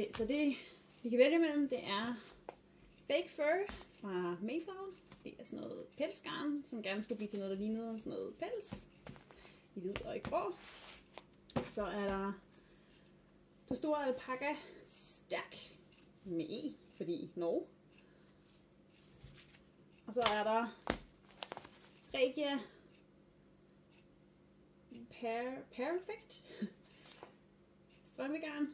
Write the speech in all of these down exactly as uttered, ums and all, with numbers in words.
Okay, så det vi kan vælge mellem, det er Fake Fur fra Mayflower. Det er sådan noget pelsgarn, som gerne skulle blive til noget, der lignede sådan noget pels. I hvid og i grå. Så er der det store alpaka stærk med E, fordi Norge. Og så er der Regia per Perfect strømmegarn.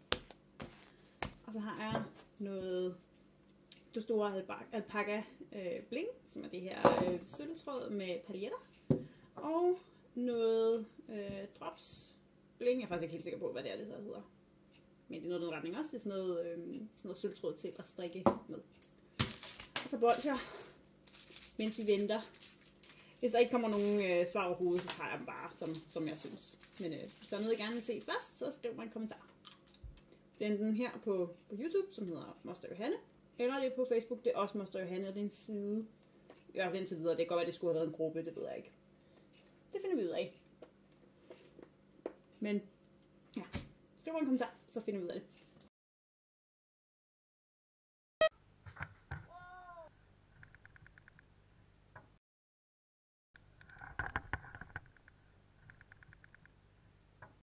Og så har jeg noget det store alpaka øh, bling, som er det her øh, sølvtråd med paljetter. Og noget øh, drops bling. Jeg er faktisk ikke helt sikker på, hvad det er, det hedder. Men det er noget i den retning også. Det er sådan noget, øh, sådan noget sølvtråd til at strikke med. Og så bolcher, mens vi venter. Hvis der ikke kommer nogen øh, svar overhovedet, så tager jeg dem bare, som, som jeg synes. Men øh, hvis der er noget, jeg gerne vil se først, så skriv mig en kommentar. Det er enten her på, på YouTube, som hedder Moster Johanne, eller det er på Facebook, det er også Moster Johanne, og det er en side. Jeg har ventet videre, det kan godt være, det skulle have været en gruppe, det ved jeg ikke. Det finder vi ud af. Men ja, skriv mig en kommentar, så finder vi ud af det.